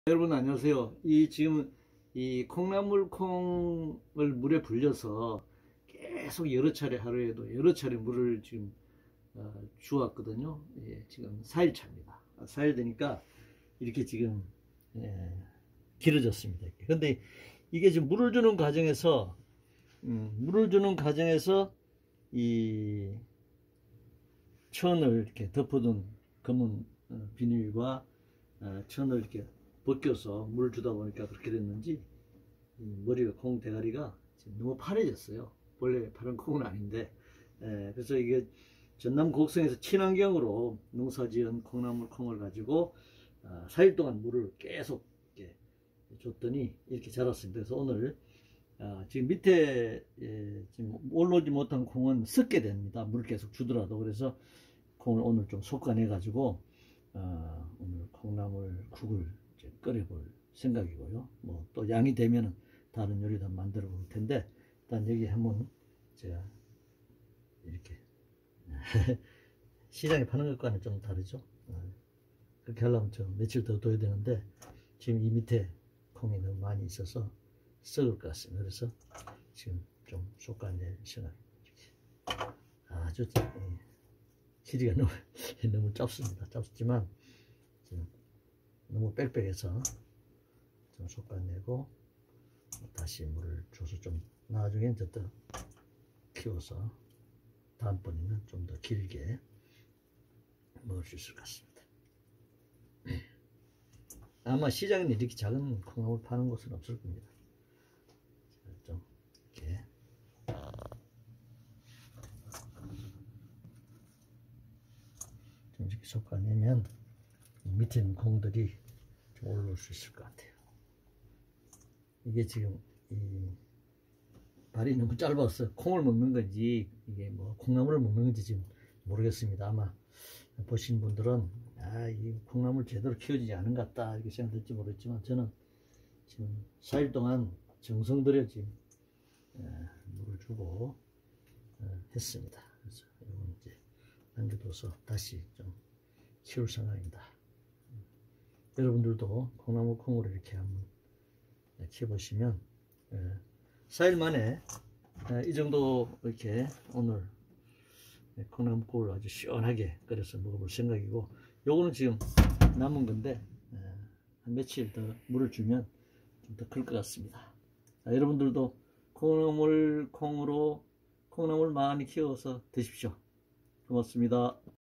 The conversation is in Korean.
여러분 안녕하세요. 지금 이 콩나물 콩을 물에 불려서 계속 여러 차례, 하루에도 여러 차례 물을 지금 주었거든요. 지금 4일차입니다. 4일 되니까 이렇게 지금 길어졌습니다. 근데 이게 지금 물을 주는 과정에서 이 천을 이렇게 덮어둔 검은 비닐과 천을 이렇게 벗겨서 물을 주다 보니까 그렇게 됐는지 머리가, 콩 대가리가 지금 너무 파래졌어요. 원래 파란 콩은 아닌데. 그래서 이게 전남 곡성에서 친환경으로 농사지은 콩나물 콩을 가지고 4일 동안 물을 계속 이렇게 줬더니 이렇게 자랐습니다. 그래서 오늘 지금 밑에 지금 올라오지 못한 콩은 썩게 됩니다. 물을 계속 주더라도. 그래서 콩을 오늘 좀 솎아내 가지고 오늘 콩나물 국을 끓여볼 생각이고요. 뭐 또 양이 되면 다른 요리도 만들어 볼 텐데, 일단 여기 한번 제가 이렇게 시장에 파는 것과는 좀 다르죠. 그렇게 하려면 좀 며칠 더 둬야 되는데 지금 이 밑에 콩이 너무 많이 있어서 썩을 것 같습니다. 그래서 지금 좀 솎아낼 생각입니다. 아주 길이가 너무 짧습니다. 짧지만 지금 너무 빽빽해서 좀 솎아내고 다시 물을 줘서 좀 나중에 더 키워서 다음번에는 좀 더 길게 먹을 수 있을 것 같습니다. 아마 시장에는 이렇게 작은 콩나물 파는 곳은 없을 겁니다. 좀 이렇게 좀 이렇게 솎아내면 밑에 있는 콩들이 좀 올라올 수 있을 것 같아요. 이게 지금 이 발이 너무 짧아서 콩을 먹는 건지 이게 뭐 콩나물을 먹는 건지 지금 모르겠습니다. 아마 보신 분들은 이 콩나물 제대로 키워지지 않은 것 같다 이렇게 생각될지 모르겠지만, 저는 지금 4일 동안 정성 들여 지금 물을 주고 했습니다. 그래서 이건 이제 남겨둬서 다시 좀 키울 생각입니다. 여러분들도 콩나물 콩으로 이렇게 한번 키워보시면 4일 만에 이 정도 이렇게 오늘 콩나물 콩을 아주 시원하게 끓여서 먹어볼 생각이고, 요거는 지금 남은 건데 한 며칠 더 물을 주면 좀 더 클 것 같습니다. 여러분들도 콩나물 콩으로 콩나물 많이 키워서 드십시오. 고맙습니다.